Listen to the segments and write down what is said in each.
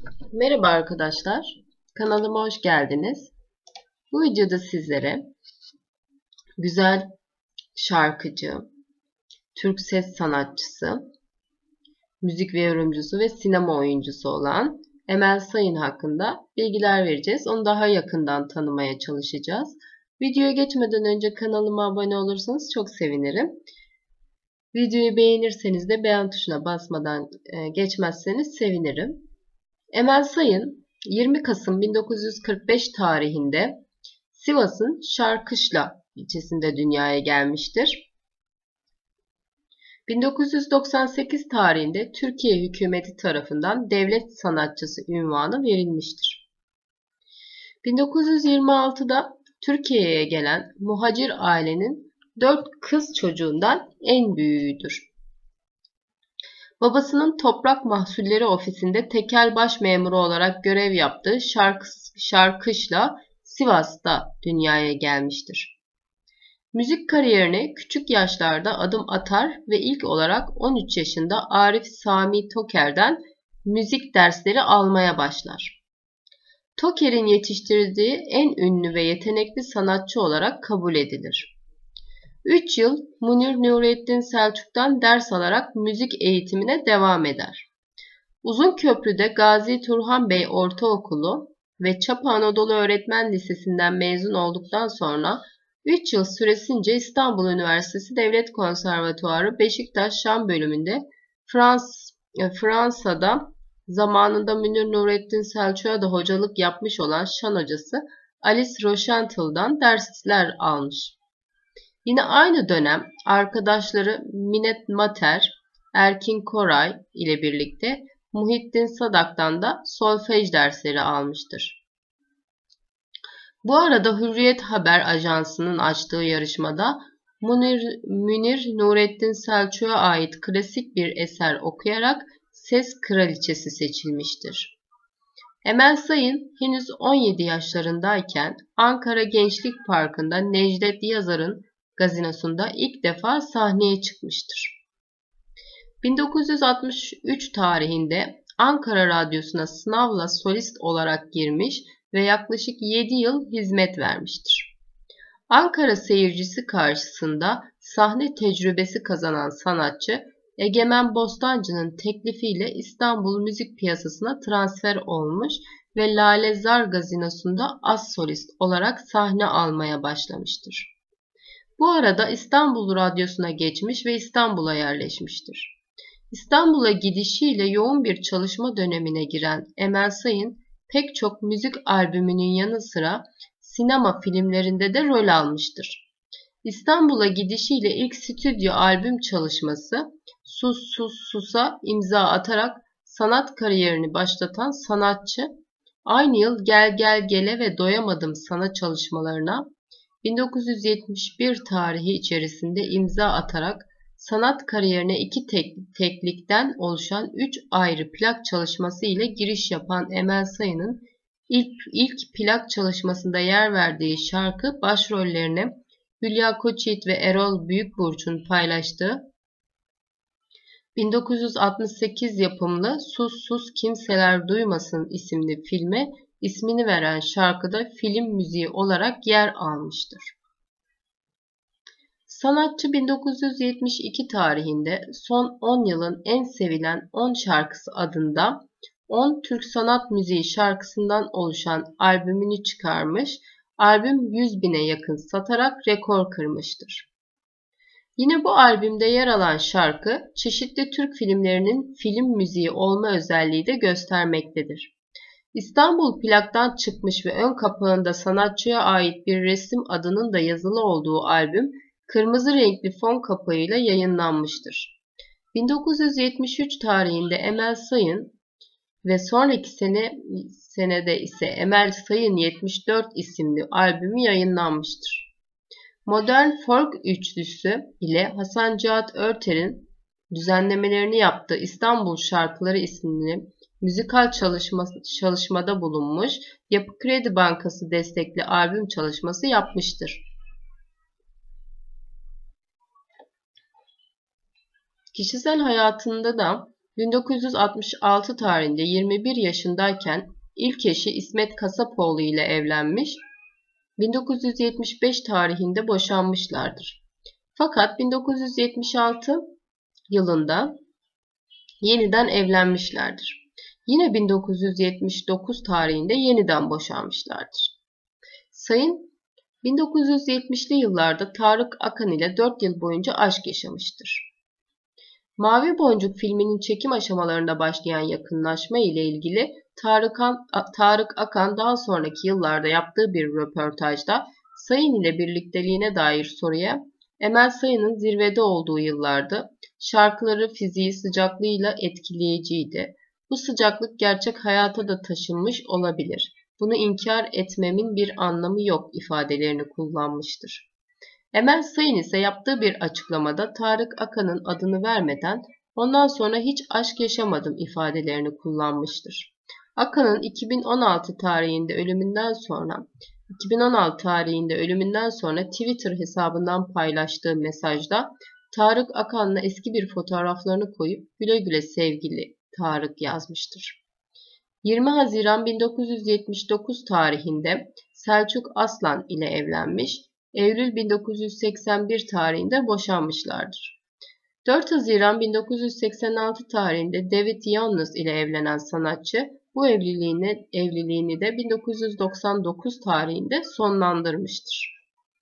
Merhaba arkadaşlar, kanalıma hoş geldiniz. Bu videoda sizlere güzel şarkıcı, Türk ses sanatçısı, müzik ve yorumcusu ve sinema oyuncusu olan Emel Sayın hakkında bilgiler vereceğiz. Onu daha yakından tanımaya çalışacağız. Videoya geçmeden önce kanalıma abone olursanız çok sevinirim. Videoyu beğenirseniz de beğen tuşuna basmadan geçmezseniz sevinirim. Emel Sayın 20 Kasım 1945 tarihinde Sivas'ın Şarkışla ilçesinde dünyaya gelmiştir. 1998 tarihinde Türkiye hükümeti tarafından devlet sanatçısı unvanı verilmiştir. 1926'da Türkiye'ye gelen muhacir ailenin 4 kız çocuğundan en büyüğüdür. Babasının toprak mahsulleri ofisinde tekel baş memuru olarak görev yaptığı Şarkışla Sivas'ta dünyaya gelmiştir. Müzik kariyerine küçük yaşlarda adım atar ve ilk olarak 13 yaşında Arif Sami Toker'den müzik dersleri almaya başlar. Toker'in yetiştirdiği en ünlü ve yetenekli sanatçı olarak kabul edilir. 3 yıl Münir Nurettin Selçuk'tan ders alarak müzik eğitimine devam eder. Uzunköprü'de Gazi Turhan Bey Ortaokulu ve Çapa Anadolu Öğretmen Lisesi'nden mezun olduktan sonra 3 yıl süresince İstanbul Üniversitesi Devlet Konservatuarı Beşiktaş Şan bölümünde Fransa'da zamanında Münir Nurettin Selçuk'a da hocalık yapmış olan şan hocası Alice Rochantel'dan dersler almış. Yine aynı dönem arkadaşları Minnet Mater, Erkin Koray ile birlikte Muhittin Sadak'tan da solfej dersleri almıştır. Bu arada Hürriyet Haber Ajansı'nın açtığı yarışmada Münir Nurettin Selçuk'a ait klasik bir eser okuyarak Ses Kraliçesi seçilmiştir. Emel Sayın henüz 17 yaşlarındayken Ankara Gençlik Parkı'nda Necdet Yazar'ın gazinosunda ilk defa sahneye çıkmıştır. 1963 tarihinde Ankara Radyosu'na sınavla solist olarak girmiş ve yaklaşık 7 yıl hizmet vermiştir. Ankara seyircisi karşısında sahne tecrübesi kazanan sanatçı, Egemen Bostancı'nın teklifiyle İstanbul müzik piyasasına transfer olmuş ve Lale Zar Gazinosu'nda az solist olarak sahne almaya başlamıştır. Bu arada İstanbul Radyosu'na geçmiş ve İstanbul'a yerleşmiştir. İstanbul'a gidişiyle yoğun bir çalışma dönemine giren Emel Sayın pek çok müzik albümünün yanı sıra sinema filmlerinde de rol almıştır. İstanbul'a gidişiyle ilk stüdyo albüm çalışması Sus Sus Sus'a imza atarak sanat kariyerini başlatan sanatçı, aynı yıl Gel Gel Gele ve Doyamadım Sana çalışmalarına 1971 tarihi içerisinde imza atarak sanat kariyerine iki teklikten oluşan 3 ayrı plak çalışması ile giriş yapan Emel Sayın'ın ilk plak çalışmasında yer verdiği şarkı başrollerine Hülya Koçyiğit ve Erol Büyükburç'un paylaştığı 1968 yapımlı Sus Sus Kimseler Duymasın isimli filme ismini veren şarkıda film müziği olarak yer almıştır. Sanatçı 1972 tarihinde son 10 yılın en sevilen 10 şarkısı adında 10 Türk sanat müziği şarkısından oluşan albümünü çıkarmış, albüm 100 bine yakın satarak rekor kırmıştır. Yine bu albümde yer alan şarkı çeşitli Türk filmlerinin film müziği olma özelliği de göstermektedir. İstanbul plaktan çıkmış ve ön kapağında sanatçıya ait bir resim adının da yazılı olduğu albüm kırmızı renkli fon kapağıyla yayınlanmıştır. 1973 tarihinde Emel Sayın ve sonraki senede ise Emel Sayın 74 isimli albümü yayınlanmıştır. Modern folk üçlüsü ile Hasan Cihat Örter'in düzenlemelerini yaptığı İstanbul Şarkıları isimli müzikal çalışmada bulunmuş, Yapı Kredi Bankası destekli albüm çalışması yapmıştır. Kişisel hayatında da 1966 tarihinde 21 yaşındayken ilk eşi İsmet Kasapoğlu ile evlenmiş, 1975 tarihinde boşanmışlardır. Fakat 1976 yılında yeniden evlenmişlerdir. Yine 1979 tarihinde yeniden boşanmışlardır. Sayın 1970'li yıllarda Tarık Akan ile 4 yıl boyunca aşk yaşamıştır. Mavi Boncuk filminin çekim aşamalarında başlayan yakınlaşma ile ilgili Tarık Akan daha sonraki yıllarda yaptığı bir röportajda Sayın ile birlikteliğine dair soruya Emel Sayın'ın zirvede olduğu yıllardı, şarkıları fiziği sıcaklığıyla etkileyiciydi. Bu sıcaklık gerçek hayata da taşınmış olabilir. Bunu inkar etmemin bir anlamı yok ifadelerini kullanmıştır. Emel Sayın ise yaptığı bir açıklamada Tarık Akan'ın adını vermeden ondan sonra hiç aşk yaşamadım ifadelerini kullanmıştır. Akan'ın 2016 tarihinde ölümünden sonra Twitter hesabından paylaştığı mesajda Tarık Akan'la eski bir fotoğraflarını koyup güle güle sevgili Tarık yazmıştır. 20 Haziran 1979 tarihinde Selçuk Aslan ile evlenmiş, Eylül 1981 tarihinde boşanmışlardır. 4 Haziran 1986 tarihinde David Yalnız ile evlenen sanatçı bu evliliğini de 1999 tarihinde sonlandırmıştır.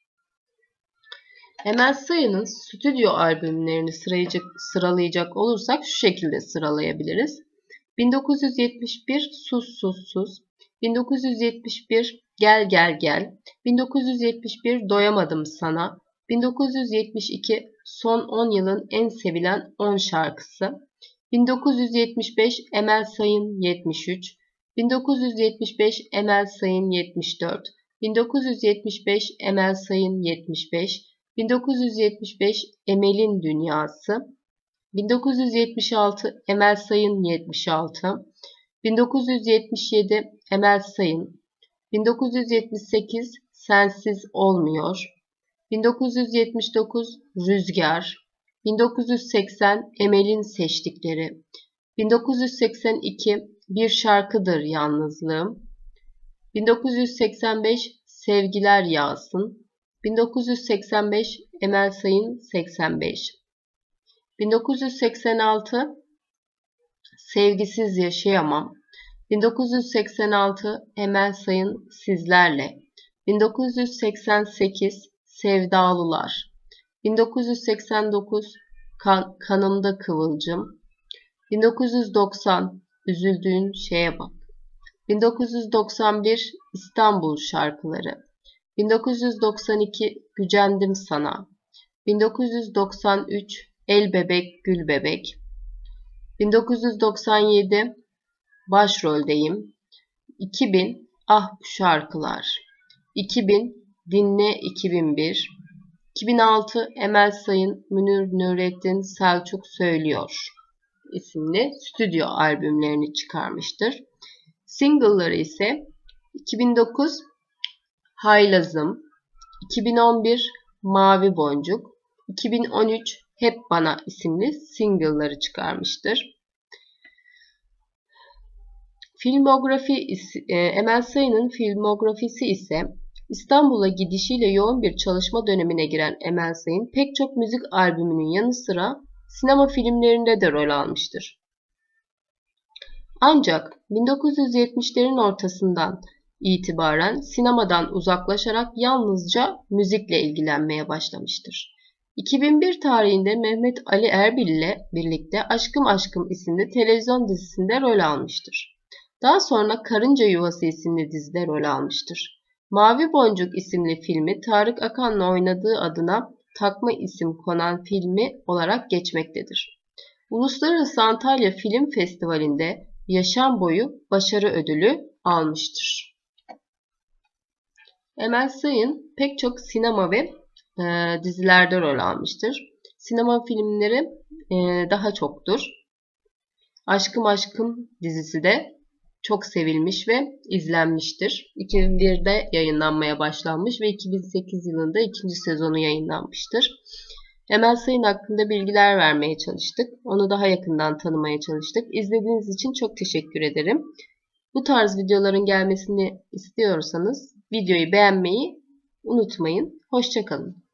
Emel Sayın'ın stüdyo albümlerini sıralayacak olursak şu şekilde sıralayabiliriz. 1971 Sus Sus Sus, 1971 Gel Gel Gel, 1971 Doyamadım Sana, 1972 Son 10 yılın en sevilen 10 şarkısı, 1975 Emel Sayın 73, 1975 Emel Sayın 74, 1975 Emel Sayın 75, 1975 Emel'in Dünyası, 1976 Emel Sayın 76, 1977 Emel Sayın, 1978 Sensiz Olmuyor, 1979 Rüzgar, 1980 Emel'in Seçtikleri, 1982 Bir Şarkıdır Yalnızlığım, 1985 Sevgiler Yağsın, 1985 Emel Sayın 85, 1986 Sevgisiz Yaşayamam, 1986 Emel Sayın Sizlerle, 1988 Sevdalılar, 1989 Kanımda Kıvılcım, 1990 Üzüldüğün Şeye Bak, 1991 İstanbul Şarkıları, 1992 Gücendim Sana, 1993 El Bebek Gül Bebek, 1997 Başroldeyim, 2000 Ah Bu Şarkılar, 2000 Dinle 2001, 2006 Emel Sayın Münir Nurettin Selçuk Söylüyor isimli stüdyo albümlerini çıkarmıştır. Single'ları ise 2009 Haylazım, 2011 Mavi Boncuk, 2013 Hep Bana isimli single'ları çıkarmıştır. Emel Sayın'ın filmografisi ise İstanbul'a gidişiyle yoğun bir çalışma dönemine giren Emel Sayın pek çok müzik albümünün yanı sıra sinema filmlerinde de rol almıştır. Ancak 1970'lerin ortasından itibaren sinemadan uzaklaşarak yalnızca müzikle ilgilenmeye başlamıştır. 2001 tarihinde Mehmet Ali Erbil ile birlikte Aşkım Aşkım isimli televizyon dizisinde rol almıştır. Daha sonra Karınca Yuvası isimli dizide rol almıştır. Mavi Boncuk isimli filmi Tarık Akan'la oynadığı adına takma isim konan filmi olarak geçmektedir. Uluslararası Antalya Film Festivali'nde yaşam boyu başarı ödülü almıştır. Emel Sayın pek çok sinema ve dizilerde rol almıştır. Sinema filmleri daha çoktur. Aşkım Aşkım dizisi de çok sevilmiş ve izlenmiştir. 2001'de yayınlanmaya başlanmış ve 2008 yılında ikinci sezonu yayınlanmıştır. Emel Sayın hakkında bilgiler vermeye çalıştık. Onu daha yakından tanımaya çalıştık. İzlediğiniz için çok teşekkür ederim. Bu tarz videoların gelmesini istiyorsanız videoyu beğenmeyi unutmayın. Hoşça kalın.